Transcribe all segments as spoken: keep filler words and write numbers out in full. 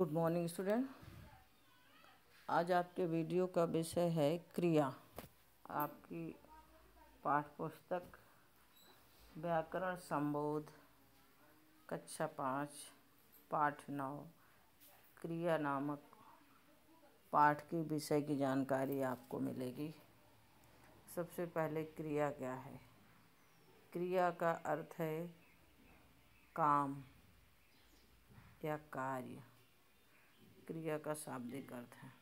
Good morning student. आज आपके video का विषय है क्रिया। आपकी पाठ पुस्तक व्याकरण संबोध कक्षा पाँच पाठ नौ क्रिया नामक पाठ के विषय की जानकारी आपको मिलेगी। सबसे पहले क्रिया क्या है? क्रिया का अर्थ है काम या कार्य। क्रिया का शाब्दिक अर्थ है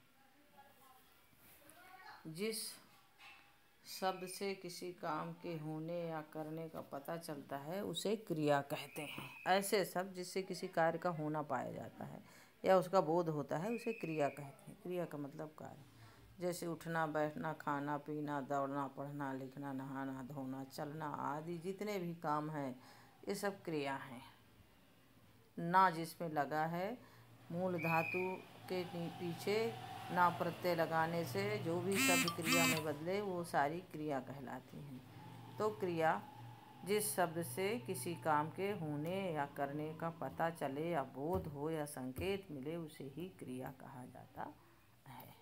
जिस शब्द से किसी काम के होने या करने का पता चलता है उसे क्रिया कहते हैं। ऐसे शब्द जिससे किसी कार्य का होना पाया जाता है या उसका बोध होता है उसे क्रिया कहते हैं। क्रिया का मतलब कार्य, जैसे उठना, बैठना, खाना पीना, दौड़ना, पढ़ना, लिखना, नहाना, धोना, चलना आदि जितने भी काम हैं ये सब क्रिया हैं। ना जिसमें लगा है, मूल धातु के पीछे ना प्रत्यय लगाने से जो भी शब्द क्रिया में बदले वो सारी क्रिया कहलाती हैं। तो क्रिया जिस शब्द से किसी काम के होने या करने का पता चले या बोध हो या संकेत मिले उसे ही क्रिया कहा जाता है।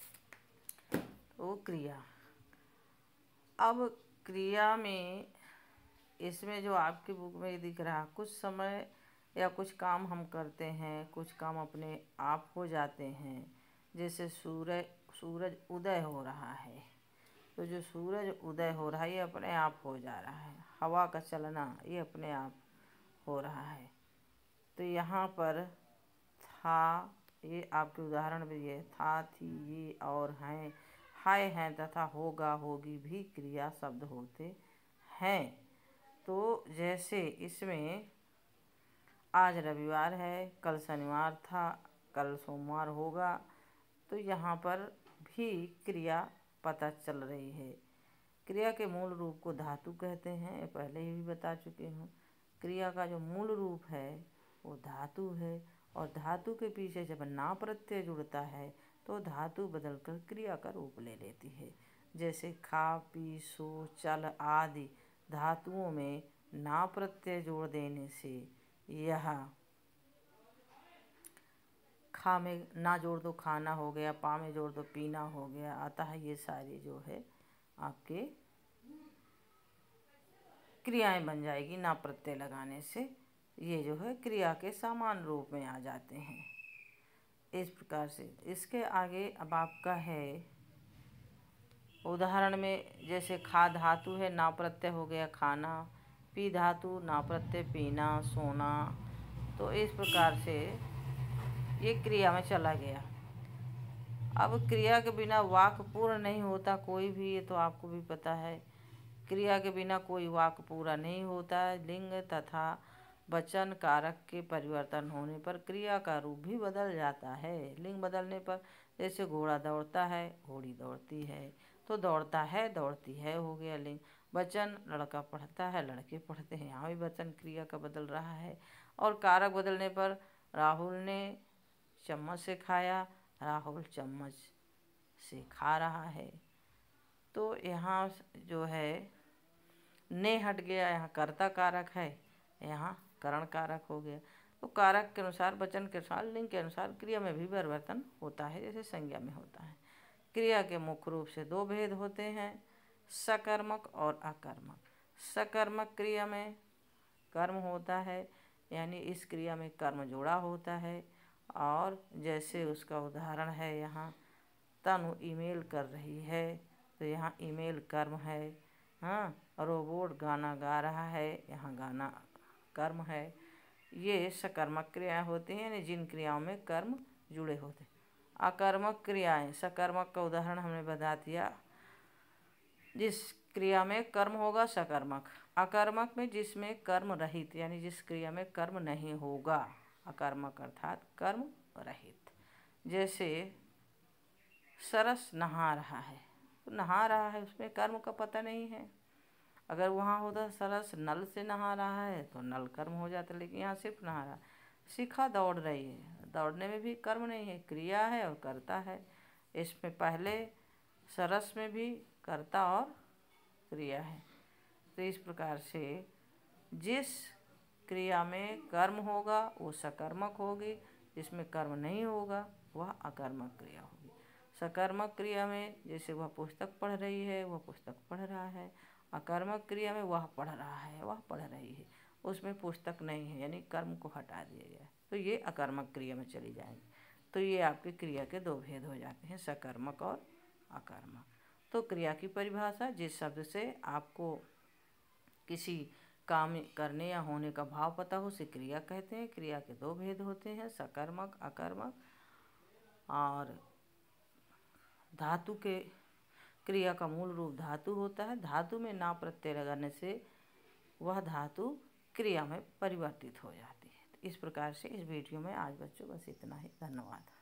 तो क्रिया, अब क्रिया में इसमें जो आपकी बुक में दिख रहा, कुछ समय या कुछ काम हम करते हैं, कुछ काम अपने आप हो जाते हैं। जैसे सूरज सूरज उदय हो रहा है तो जो सूरज उदय हो रहा है ये अपने आप हो जा रहा है। हवा का चलना ये अपने आप हो रहा है। तो यहाँ पर था, ये आपके उदाहरण भी है, था, थी, ये और हैं, हाय हैं तथा होगा होगी भी क्रिया शब्द होते हैं। तो जैसे इसमें आज रविवार है, कल शनिवार था, कल सोमवार होगा, तो यहाँ पर भी क्रिया पता चल रही है। क्रिया के मूल रूप को धातु कहते हैं, पहले ही भी बता चुके हूँ। क्रिया का जो मूल रूप है वो धातु है और धातु के पीछे जब ना प्रत्यय जुड़ता है तो धातु बदलकर क्रिया का रूप ले लेती है। जैसे खा, पी, सो, चल आदि धातुओं में ना प्रत्यय जोड़ देने से यह खा में ना जोड़ दो खाना हो गया, पा में जोड़ दो पीना हो गया। अतः ये सारी जो है आपके क्रियाएं बन जाएगी ना प्रत्यय लगाने से। ये जो है क्रिया के समान रूप में आ जाते हैं। इस प्रकार से इसके आगे अब आपका है उदाहरण में, जैसे खा धातु है, ना प्रत्यय हो गया खाना, पी धातु ना प्रत्यय पीना, सोना। तो इस प्रकार से ये क्रिया में चला गया। अब क्रिया के बिना वाक्य पूर्ण नहीं होता कोई भी, ये तो आपको भी पता है। क्रिया के बिना कोई वाक्य पूरा नहीं होता है। लिंग तथा वचन कारक के परिवर्तन होने पर क्रिया का रूप भी बदल जाता है। लिंग बदलने पर, जैसे घोड़ा दौड़ता है, घोड़ी दौड़ती है, तो दौड़ता है, दौड़ती है हो गया लिंग। वचन लड़का पढ़ता है, लड़के पढ़ते हैं, यहाँ भी वचन क्रिया का बदल रहा है। और कारक बदलने पर, राहुल ने चम्मच से खाया, राहुल चम्मच से खा रहा है। तो यहाँ जो है ने हट गया, यहाँ कर्ता कारक है, यहाँ करण कारक हो गया। तो कारक के अनुसार, वचन के अनुसार, लिंग के अनुसार क्रिया में भी परिवर्तन होता है, जैसे संज्ञा में होता है। क्रिया के मुख्य रूप से दो भेद होते हैं, सकर्मक और अकर्मक। सकर्मक क्रिया में कर्म होता है, यानी इस क्रिया में कर्म जुड़ा होता है। और जैसे उसका उदाहरण है यहाँ, तनु ईमेल कर रही है, तो यहाँ ईमेल कर्म है। हाँ, रोबोट गाना गा रहा है, यहाँ गाना कर्म है। ये सकर्मक क्रियाएं होती हैं, यानी जिन क्रियाओं में कर्म जुड़े होते हैं। अकर्मक क्रियाएं, सकर्मक का उदाहरण हमने बता दिया, जिस क्रिया में कर्म होगा सकर्मक। अकर्मक में जिसमें कर्म रहित, यानी जिस क्रिया में कर्म नहीं होगा, अकर्मक अर्थात कर्म रहित। जैसे सरस नहा रहा है, तो नहा रहा है उसमें कर्म का पता नहीं है। अगर वहाँ होता सरस नल से नहा रहा है तो नल कर्म हो जाता, लेकिन यहाँ सिर्फ नहा रहा। शिखा दौड़ रही है, दौड़ने में भी कर्म नहीं है, क्रिया है और कर्ता है। इसमें पहले सरस में भी कर्ता और क्रिया है। तो इस प्रकार से जिस क्रिया में कर्म होगा वो सकर्मक होगी, जिसमें कर्म नहीं होगा वह अकर्मक क्रिया होगी। सकर्मक क्रिया में जैसे वह पुस्तक पढ़ रही है वह पुस्तक पढ़ रहा है, अकर्मक क्रिया में वह पढ़ रहा है वह पढ़ रही है, उसमें पुस्तक नहीं है यानी कर्म को हटा दिया गया, तो ये अकर्मक क्रिया में चली जाएंगी। तो ये आपके क्रिया के दो भेद हो जाते हैं, सकर्मक और अकर्मक। तो क्रिया की परिभाषा, जिस शब्द से आपको किसी काम करने या होने का भाव पता हो उसे क्रिया कहते हैं। क्रिया के दो भेद होते हैं, सकर्मक अकर्मक। और धातु के क्रिया का मूल रूप धातु होता है, धातु में ना प्रत्यय लगाने से वह धातु क्रिया में परिवर्तित हो जाती है। तो इस प्रकार से इस वीडियो में आज बच्चों बस इतना ही। धन्यवाद।